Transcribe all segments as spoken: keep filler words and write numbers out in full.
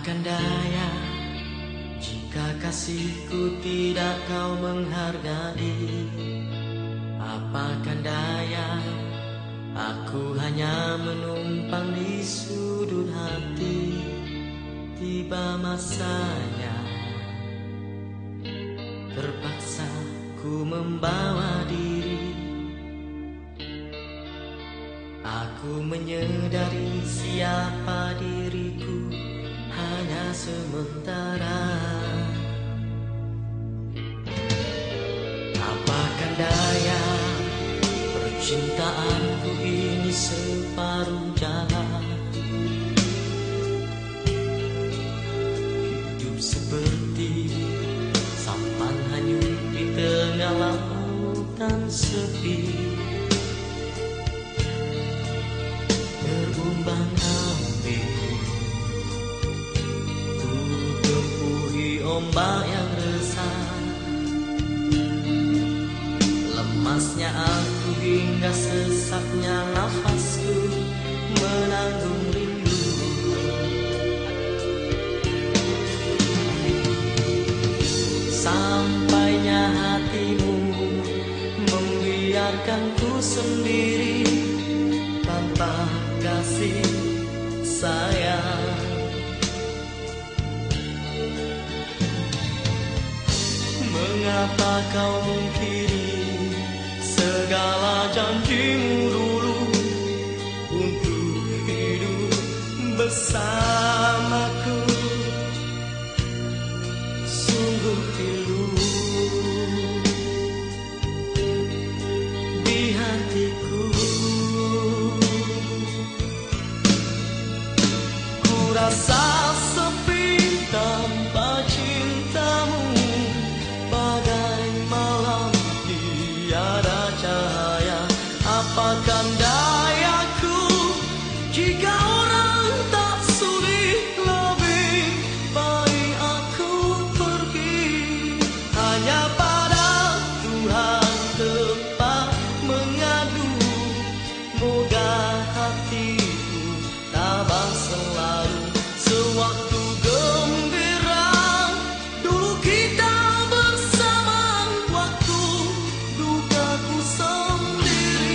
Apakan daya jika kasihku tidak kau menghargai. Apakan daya, aku hanya menumpang di sudut hati. Tiba masanya, terpaksa ku membawa diri. Aku menyadari siapa diriku hanya sementara. Apakan daya, percintaanku ini separuh jalan. Hidup seperti sampan hanyut di tengah lautan sepi. Terumbang-ambing, ku tempuhi ombak yang resah. Lemasnya aku hingga sesaknya nafasku menanggung rindu. Sampainya hatimu membiarkanku sendiri tanpa kasih sayang. Mengapa kau mungkiri segala janjimu dulu untuk hidup bersamaku? Sungguh pilu di hatiku. Ku rasa sepi tanpa cintamu, bagai malam tiada cahaya. Apakan dayaku jika orang tak sudi, lebih baik aku pergi. Hanya pada Tuhan tempat mengadu, moga hatiku tabah selalu. Sewaktu gembira dulu kita bersama, waktu dukaku sendiri.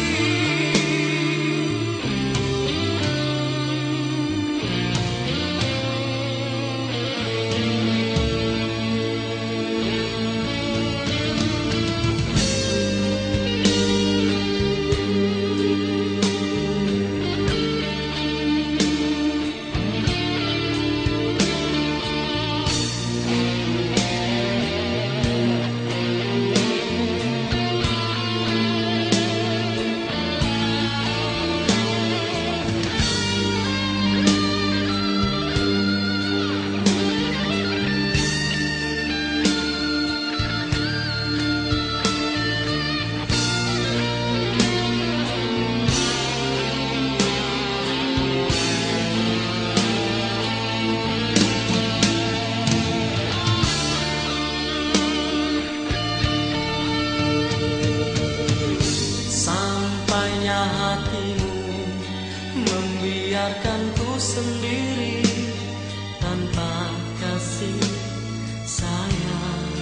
Sampainya hatimu membiarkanku sendiri tanpa kasih sayang.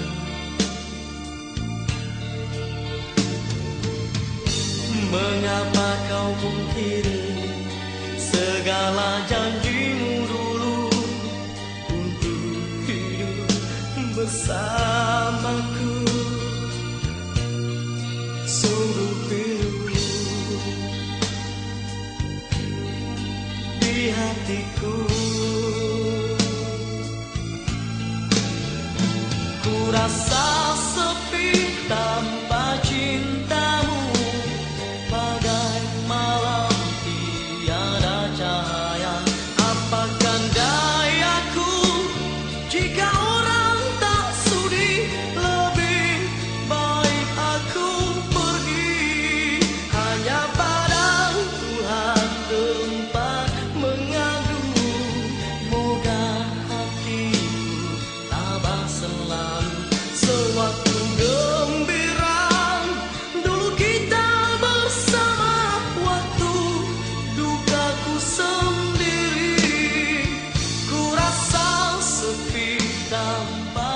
Mengapa kau mungkiri segala janjimu dulu untuk hidup bersamaku? Sungguh pilu di hatiku. Ku rasa sepi tanpa cintamu, bagai malam tiada cahaya. Apakan dayaku jika orang tak sudi, lebih baik aku pergi. Hanya pada Tuhan tempat mengadu, moga hatiku tabah selalu. Sewaktu sampai